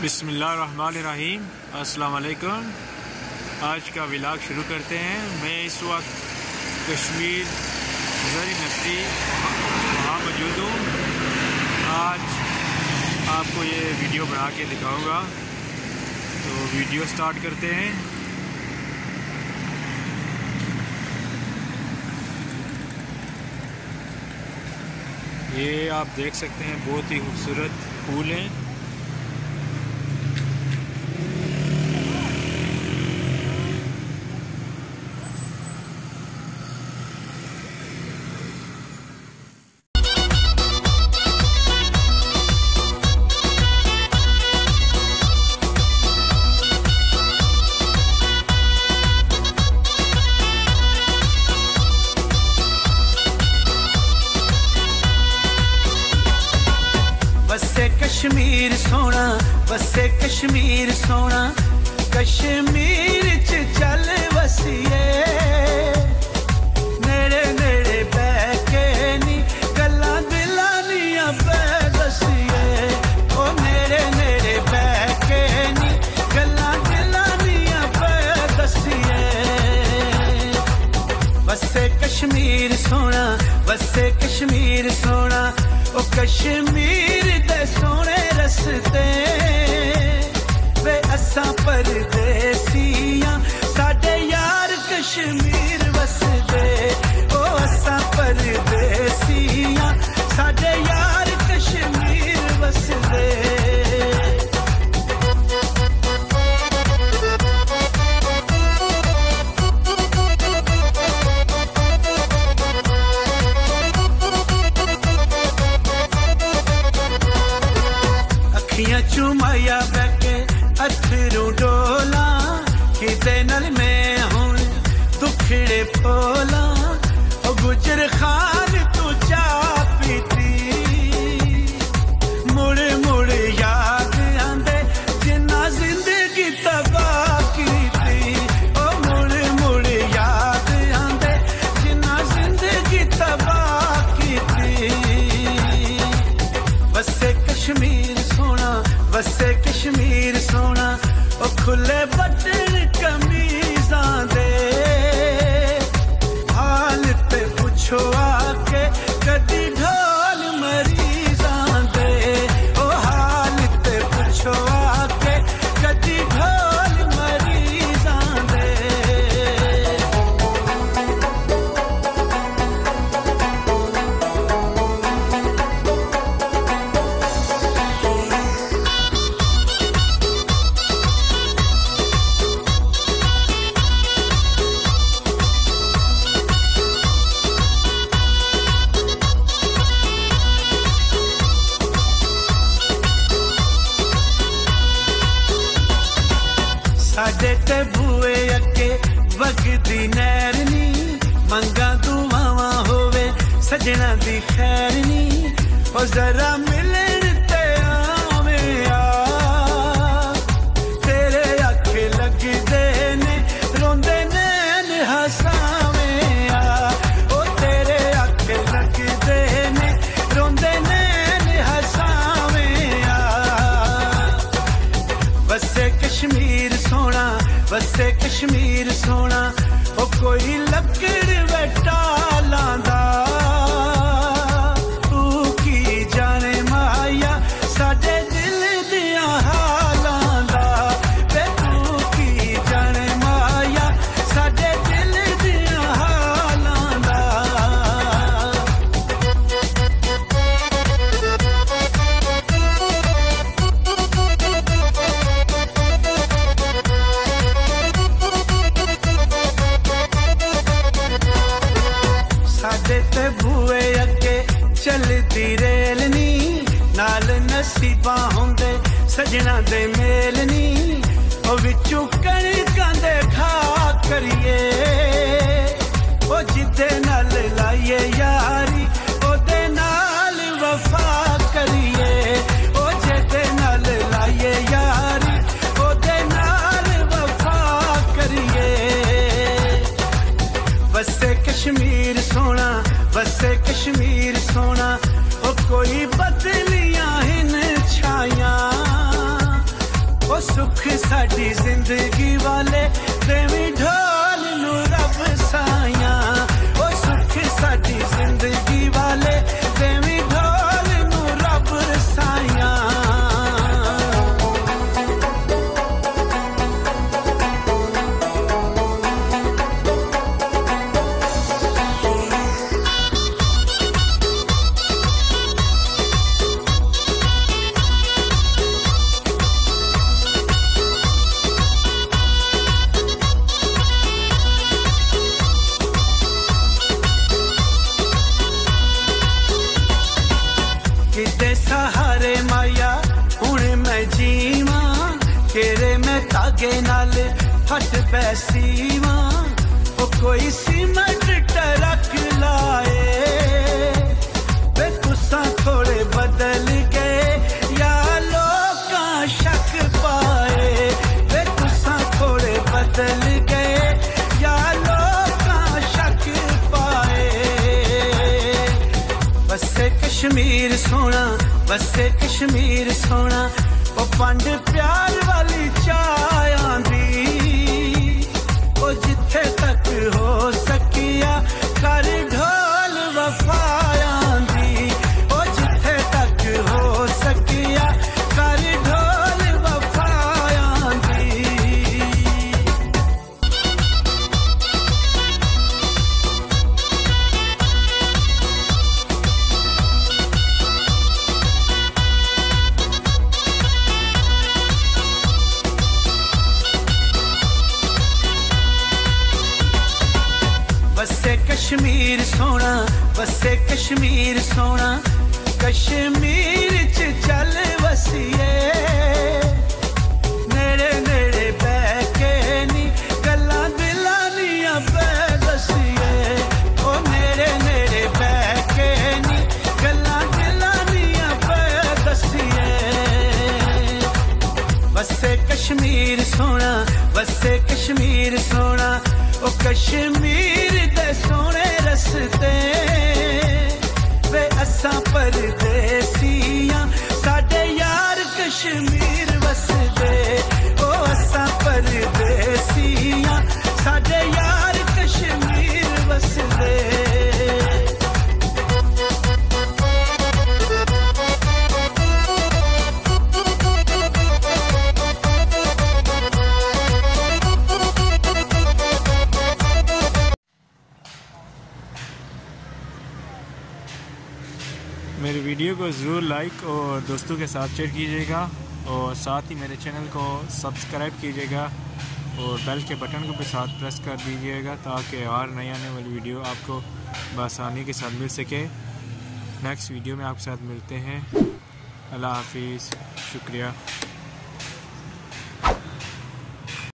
बिस्मिल्लाहिर्रहमानिर्रहीम। अस्सलाम वालेकुम। आज का व्लॉग शुरू करते हैं। मैं इस वक्त कश्मीर ज़री नकदी वहाँ मौजूद हूँ। आज आपको ये वीडियो बना के दिखाऊंगा, तो वीडियो स्टार्ट करते हैं। ये आप देख सकते हैं, बहुत ही खूबसूरत फूल हैं। बसे कश्मीर सोना, बसे कश्मीर सोना, कश्मीर च चल वसिए। नेड़े नेड़े बैके नी गल्लां दिलां दियां पै दसिए। ओ नेड़े नेड़े बैके नी गल्लां दिलां दियां पै दसिए। बसे कश्मीर सोना, बसे कश्मीर सोना, ओ कश्मीर दे सोने रस्ते वे असां परदेसियां, साडे यार कश्मीर वसदे। ओ असां परदेसियां, साडे यार कश्मीर वसदे। चुमाया बैके अथरू डोला, किते नल में हुण दुखड़े फोला। ओ गुजर खान तू चा पीती, मुड़ मुड़ याद आंदे जिन्ना जिंदगी तबाह कीती। ओ मुड़ मुड़ याद आंदे जिन्ना जिंदगी तबाह कीती। बसे कश्मीर सोना, बसे कश्मीर सोना, ओ खुले बटन कमीज़ां दे हाल ते पुछो आके कदी ढोल मरीज़ां दे। ओ हाल ते पुछो आके कदी ढोल मरीज़ां दे। साडे ते बुए अगे वगदी नैर नी, मंगा दुआवां होवे सजना दी खैर नी। ओ जरा मिलन ते आवे आ, तेरे अखे लगदे ने रोंदे नैन हसावे आ। ओ तेरे अखे लगदे ने रोंदे नैन हसावे आ। बसे कश्मीर सोना, बसे कश्मीर सोना, ओ कोई लकड़ वटा लांदा। तू की जाने माया साडे दिल दियां हालां दा। वे तू की जाने माया साडे दिल दियां हालां दा। साडे ते बुए अगे चलदी रेल नी, नाल नसीबा होंदे सजना दे मेल नी। ओ विचों कणकां दे खा करिए, ओ जिदे नाल लाइए यारी ओदे नाल वफा करिए। ओ जिदे नाल लाइए यारी ओदे नाल वफा करिए। बसे कश्मीर सोना, बसे कश्मीर सोना, ओ कोई बदलियां हिन छाया सुख साडी जिंदगी वाले देवी ढोल नू रब साया ओ सुख साडी जिंदगी वाले देवी ढोल नू रब साया किते सहारे माया हुण मैं जीवा तेरे मैं धागे नाल फट बैसीवा ओ कोई सीमेंट टरक लाए वे तुसा थोड़े बदल गए या लोकां शक पाए वे तुसा थोड़े बदल गए या लोकां शक पाए बसे कश्मीर सोना बसे कश्मीर सोना ओ पंड प्यार वाली चाय आंदी ओ जिथे तक हो सकिया कर ढोल वफाया आंदी ओ जिथे तक हो सकिया कर ढोल वफाया आंदी बसे कश्मीर सोना बसे कश्मीर सोना कश्मीर च चल वसिए नेड़े नेड़े बह के नी गल्लां दिलां दियां पै दसिए ओ नेड़े नेड़े बह के नी गल्लां दिलां दियां पै दसिए बसे कश्मीर सोना बसे कश्मीर सोना ओ कश्मीर दे सोने रस्ते वे असां परदेसियां साडे यार कश्मीर वसदे ओ असां परदेसियां साडे यार कश्मीर वसदे मेरे वीडियो को ज़रूर लाइक और दोस्तों के साथ शेयर कीजिएगा और साथ ही मेरे चैनल को सब्सक्राइब कीजिएगा और बेल के बटन को भी साथ प्रेस कर दीजिएगा ताकि हर नई आने वाली वीडियो आपको बआसानी के साथ मिल सके। नेक्स्ट वीडियो में आपके साथ मिलते हैं। अल्लाह हाफिज़, शुक्रिया।